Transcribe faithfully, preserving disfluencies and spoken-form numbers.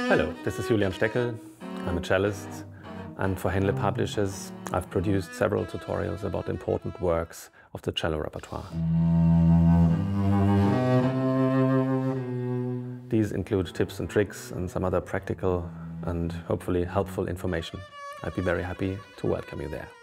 Hello, this is Julian Steckel. I'm a cellist, and for Henle Publishers I've produced several tutorials about important works of the cello repertoire. These include tips and tricks and some other practical and hopefully helpful information. I'd be very happy to welcome you there.